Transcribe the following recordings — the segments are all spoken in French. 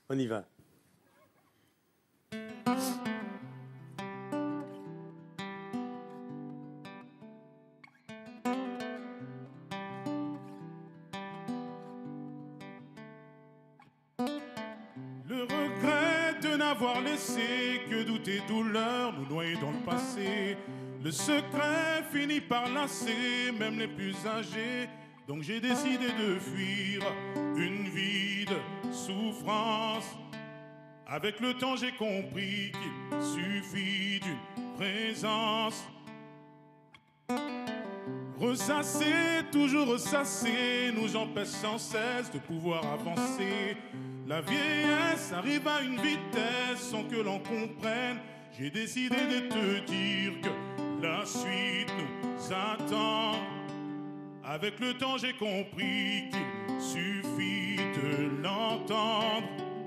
On y va. Le regret de n'avoir laissé que doute et douleur nous noyer dans le passé. Le secret finit par lasser même les plus âgés. Donc j'ai décidé de fuir une vie de souffrance. Avec le temps j'ai compris qu'il suffit d'une présence. Ressasser, toujours ressasser, nous empêche sans cesse de pouvoir avancer. La vieillesse arrive à une vitesse sans que l'on comprenne. J'ai décidé de te dire que la suite nous attend. Avec le temps j'ai compris qu'il suffit de l'entendre.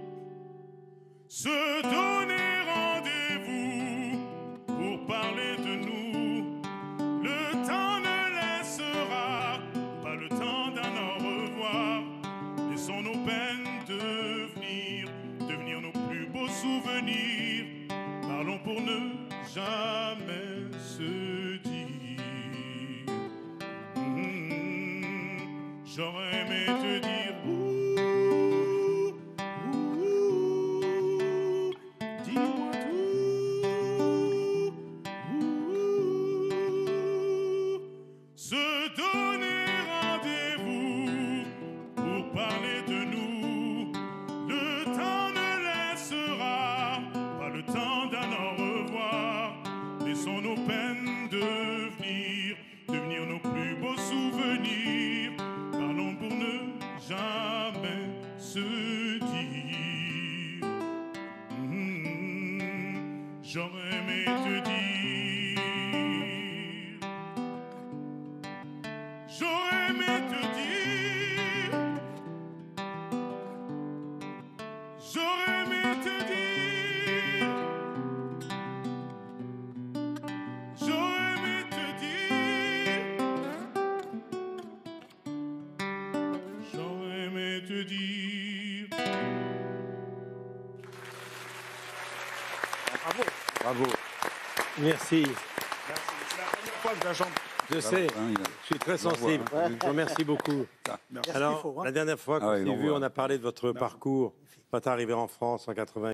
Se donner rendez-vous pour parler de nous. Le temps ne laissera pas le temps d'un au revoir. Laissons nos peines devenir nos plus beaux souvenirs. Parlons pour ne jamais se dire. J'aurais aimé te dire dis-moi tout. Se donner rendez-vous pour parler de nous. Le temps ne laissera pas le temps d'un au revoir. Laissons nos peines devenir nos plus beaux souvenirs. Parlons pour ne jamais se dire. J'aurais aimé te dire. J'aurais aimé te dire. J'aurais aimé te dire. J'aurais aimé te dire. J'aurais aimé te dire. Bravo. Bravo. Merci. C'est la première fois que je la chante. Je sais, Hein, je suis très sensible. Je vous remercie beaucoup. Merci. Alors, la dernière fois qu'on s'est vu, on a parlé de votre parcours. Quand tu es arrivé en France en 80.